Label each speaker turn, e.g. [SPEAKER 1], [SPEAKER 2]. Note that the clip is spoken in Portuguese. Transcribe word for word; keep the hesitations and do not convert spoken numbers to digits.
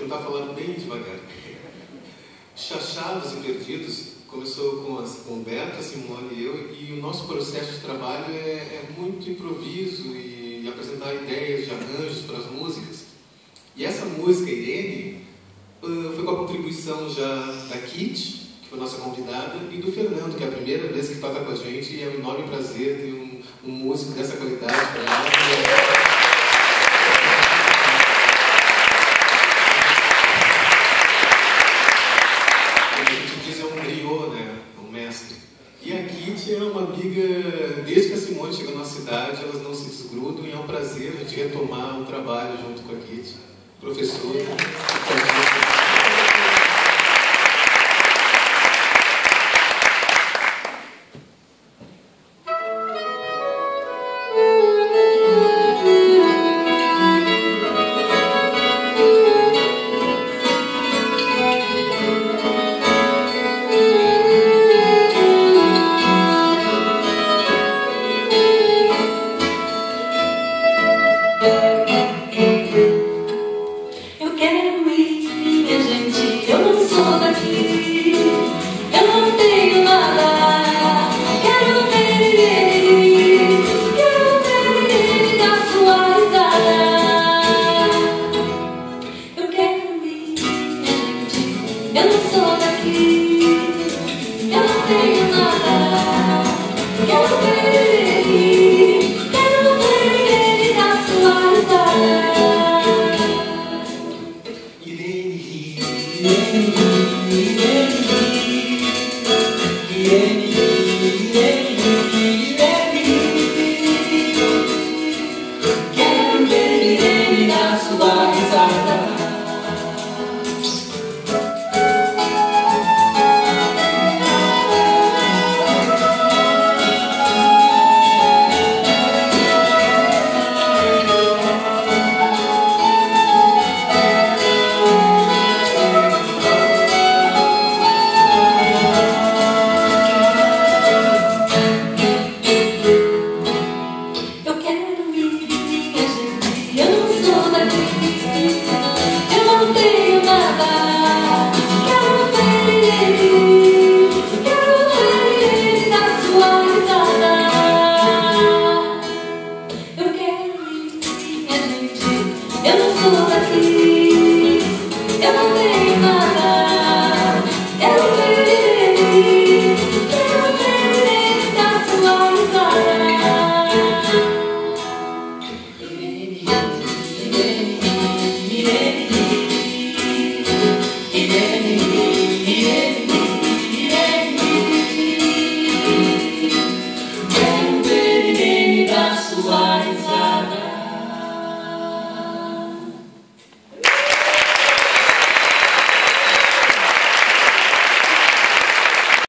[SPEAKER 1] tentar falar bem devagar. Chachados e Perdidos começou com, as, com o Beto, a Simone e eu, e o nosso processo de trabalho é, é muito improviso e, e apresentar ideias de arranjos para as músicas. E essa música, Irene, uh, foi com a contribuição já da Kit, que foi nossa convidada, e do Fernando, que é a primeira vez que toca com a gente, e é um enorme prazer ter um, um músico dessa qualidade para nós. E a Kit é uma amiga, desde que a Simone chegou na nossa cidade, elas não se desgrudam e é um prazer a gente retomar o trabalho junto com a Kit, professora.